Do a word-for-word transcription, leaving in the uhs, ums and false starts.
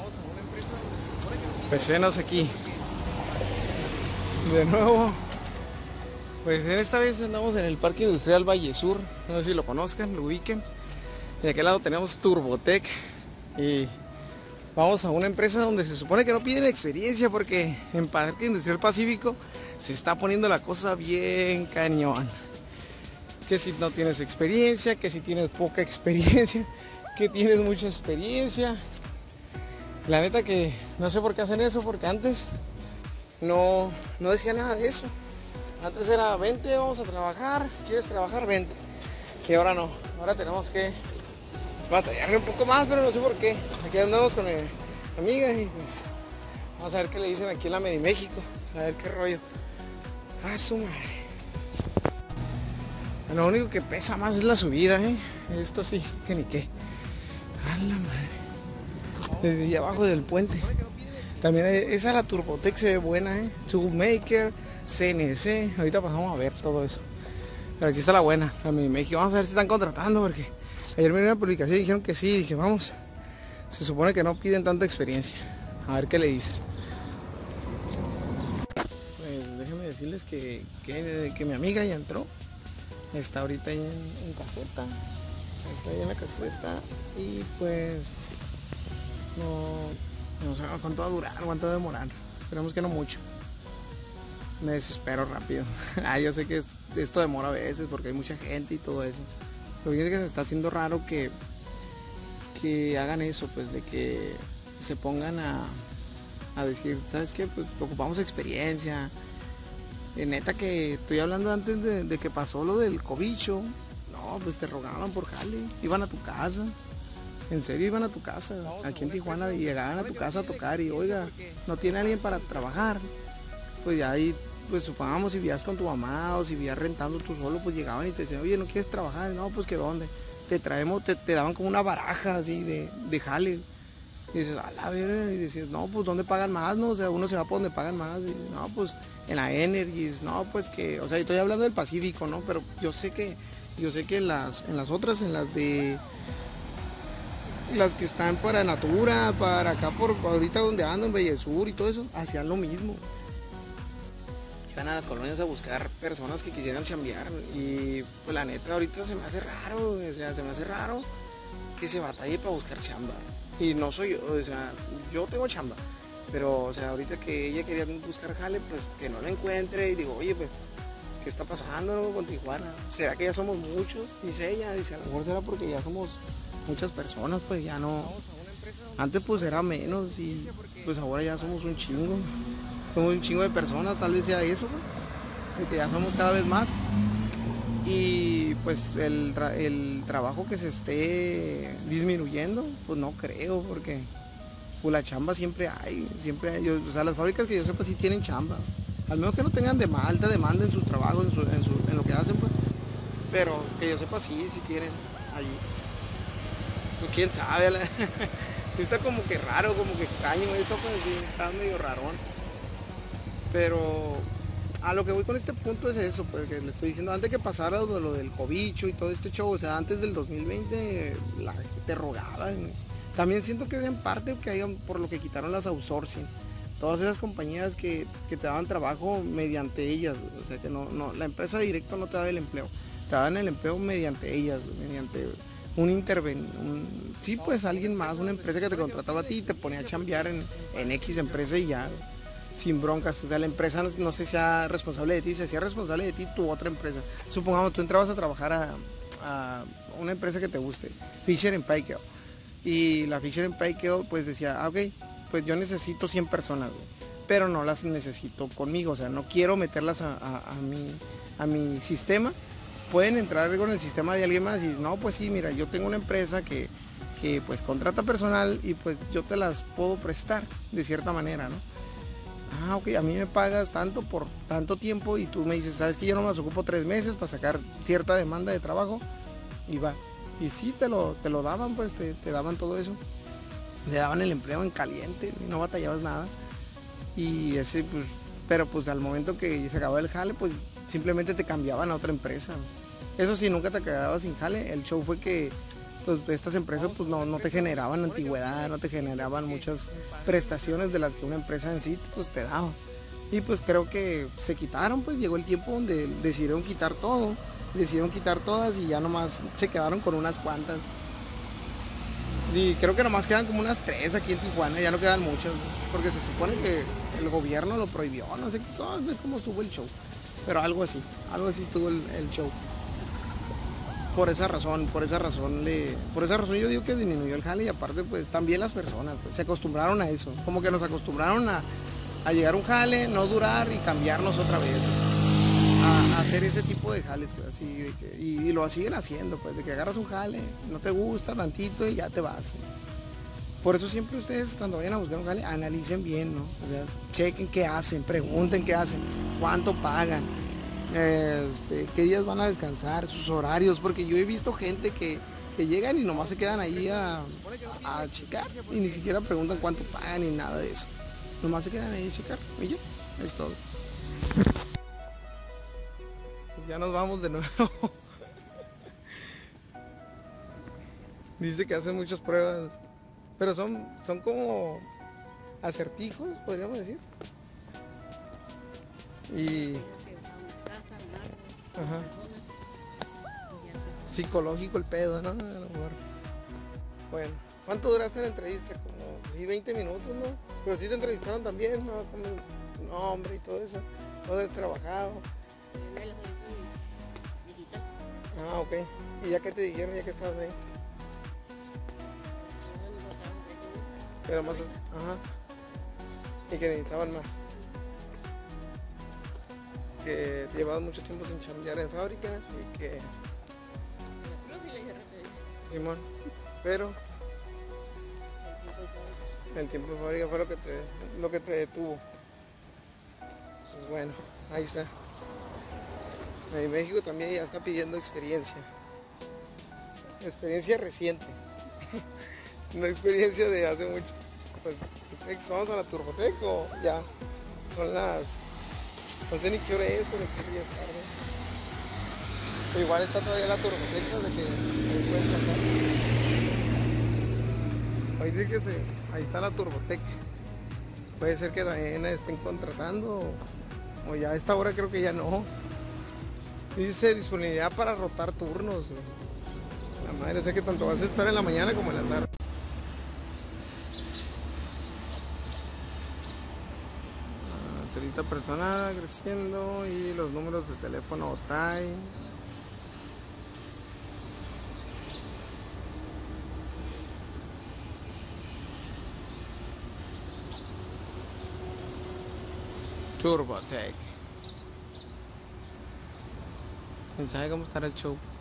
Pues venos aquí de nuevo. Pues en esta vez andamos en el Parque Industrial Valle Sur. No sé si lo conozcan, lo ubiquen. De aquel lado tenemos Turbotec. Y vamos a una empresa donde se supone que no piden experiencia, porque en Parque Industrial Pacífico se está poniendo la cosa bien cañón. Que si no tienes experiencia, que si tienes poca experiencia, que tienes mucha experiencia. La neta que no sé por qué hacen eso, porque antes no, no decía nada de eso. Antes era vente, vamos a trabajar, quieres trabajar, vente. Y ahora no, ahora tenemos que batallarle un poco más, pero no sé por qué. Aquí andamos con mi amiga y pues vamos a ver qué le dicen aquí en la Mediméxico, a ver qué rollo. Ah, su madre. Lo único que pesa más es la subida, ¿eh? Esto sí, que ni qué. A la madre. Desde allá abajo del puente. También hay, esa la Turbotec se ve buena, ¿eh? Toolmaker, C N C. Ahorita pasamos a ver todo eso. Pero aquí está la buena, la Mediméxico. Vamos a ver si están contratando, porque ayer me vi una publicación y dijeron que sí. Dije, vamos. Se supone que no piden tanta experiencia. A ver qué le dicen. Pues déjenme decirles que, que, que mi amiga ya entró. Está ahorita ahí en, en caseta. Está ahí en la caseta. Y pues no, no sé cuánto va a durar, cuánto va a demorar. Esperemos que no mucho. Me desespero rápido. Ah, yo sé que esto, esto demora a veces porque hay mucha gente y todo eso. Pero fíjense que se está haciendo raro que, que hagan eso, pues de que se pongan a, a decir, ¿sabes qué? Pues ocupamos experiencia. Eh, neta que estoy hablando antes de, de que pasó lo del cobicho. No, pues te rogaban por jale, iban a tu casa. En serio, iban a tu casa, aquí en Tijuana, y llegaban a tu casa a tocar y, oiga, no tiene alguien para trabajar. Pues ya ahí, pues supongamos si vivías con tu mamá o si vivías rentando tú solo, pues llegaban y te decían, oye, ¿no quieres trabajar? No, pues que dónde. Te traemos, te, te daban como una baraja así de, de jale. Y dices, a la verga, y dices, no, pues ¿dónde pagan más? No, o sea, uno se va por donde pagan más. Y, no, pues en la Energies, no, pues que, o sea, estoy hablando del Pacífico, ¿no? Pero yo sé que, yo sé que en las, en las otras, en las de, las que están para Natura, para acá por ahorita donde ando, en Bellesur y todo eso, hacían lo mismo. Iban a las colonias a buscar personas que quisieran chambear. Y pues la neta ahorita se me hace raro, o sea, se me hace raro que se batalle para buscar chamba. Y no soy yo, o sea, yo tengo chamba, pero o sea, ahorita que ella quería buscar jale, pues que no la encuentre. Y digo, oye, pues, ¿qué está pasando, no, con Tijuana? ¿Será que ya somos muchos? Dice ella, dice, a lo mejor será porque ya somos muchas personas, pues ya no. Antes pues era menos y pues ahora ya somos un chingo. Somos un chingo de personas, tal vez sea eso, pues, que ya somos cada vez más. Y pues el, tra el trabajo que se esté disminuyendo, pues no creo, porque pues la chamba siempre hay, siempre hay. Yo, o sea, las fábricas que yo sepa sí tienen chamba, al menos que no tengan de alta demanda en sus trabajos, en, su, en, su, en lo que hacen, pues, pero que yo sepa sí, sí tienen allí. Pues quién sabe, la... está como que raro, como que extraño eso, pues sí, está medio rarón, pero... A lo que voy con este punto es eso, pues que le estoy diciendo, antes que pasara lo, lo del cobicho y todo este show, o sea, antes del dos mil veinte la gente rogaba. ¿No? También siento que es en parte que hayan, por lo que quitaron las outsourcing, todas esas compañías que, que te daban trabajo mediante ellas, o sea, que no, no, la empresa directo no te daba el empleo, te daban el empleo mediante ellas, mediante un interven, un, sí, pues alguien más, una empresa que te contrataba a ti y te ponía a chambear en, en X empresa y ya. Sin broncas, o sea, la empresa no, no se sea responsable de ti, se hacía responsable de ti tu otra empresa. Supongamos, tú entrabas a trabajar a, a una empresa que te guste, Fisher and Paykel, y la Fisher and Paykel pues decía, ah, ok, pues yo necesito cien personas, güey, pero no las necesito conmigo, o sea, no quiero meterlas a, a, a, mi, a mi sistema. Pueden entrar con el sistema de alguien más y no, pues sí, mira, yo tengo una empresa que, que pues contrata personal y pues yo te las puedo prestar de cierta manera, ¿no? Ah, ok, a mí me pagas tanto por tanto tiempo y tú me dices, ¿sabes que yo nomás ocupo tres meses para sacar cierta demanda de trabajo? Y va. Y sí, te lo, te lo daban, pues te, te daban todo eso. Te daban el empleo en caliente, no batallabas nada. Y ese, pues, pero pues al momento que se acababa el jale, pues simplemente te cambiaban a otra empresa. Eso sí, nunca te quedabas sin jale. El show fue que pues estas empresas pues no, no te generaban antigüedad, no te generaban muchas prestaciones de las que una empresa en sí pues te daba. Y pues creo que se quitaron, pues llegó el tiempo donde decidieron quitar todo, decidieron quitar todas y ya nomás se quedaron con unas cuantas. Y creo que nomás quedan como unas tres aquí en Tijuana, ya no quedan muchas, porque se supone que el gobierno lo prohibió, no sé qué, no sé cómo estuvo el show, pero algo así, algo así estuvo el, el show. Por esa razón, por esa razón le, por esa razón yo digo que disminuyó el jale y aparte pues también las personas pues, se acostumbraron a eso, como que nos acostumbraron a, a llegar a un jale, no durar y cambiarnos otra vez. A, a hacer ese tipo de jales, pues así, de que, y, y lo siguen haciendo, pues, de que agarras un jale, no te gusta tantito y ya te vas. Por eso siempre ustedes cuando vayan a buscar un jale, analicen bien, ¿no? O sea, chequen qué hacen, pregunten qué hacen, cuánto pagan, este, qué días van a descansar, sus horarios, porque yo he visto gente que, que llegan y nomás se quedan ahí a, a, a checar y ni siquiera preguntan cuánto pagan ni nada de eso. Nomás se quedan ahí a checar y ya, es todo. Ya nos vamos de nuevo. Dice que hacen muchas pruebas, pero son, son como acertijos, podríamos decir. Y ajá. Psicológico el pedo, ¿no? A lo mejor. Bueno, ¿cuánto duraste en la entrevista? Como sí, veinte minutos, ¿no? Pero sí te entrevistaron también, ¿no? Como nombre y todo eso. ¿Dónde has trabajado? Ah, ok. ¿Y ya qué te dijeron ya que estabas ahí? Pero más... Ajá. Y que necesitaban más. Que llevaban mucho tiempo sin chambear en fábrica y que... Simón. Pero... el tiempo de fábrica fue lo que te, lo que te detuvo. Pues bueno, ahí está. En México también ya está pidiendo experiencia. Experiencia reciente. No experiencia de hace mucho. Pues, vamos a la Turbotec o ya. Son las... no sé ni qué hora es, pero creo que ya es tarde. Pero igual está todavía la Turbotec, de que ahí pueden pasar. Ahí dice que se... ahí está la Turbotec. Puede ser que también estén contratando o, o ya a esta hora creo que ya no. Dice disponibilidad para rotar turnos. La madre, o sea que tanto vas a estar en la mañana como en la tarde. Ah, solita persona creciendo y los números de teléfono O T A I. Turbotec. ¿Quién sabe cómo estará el show?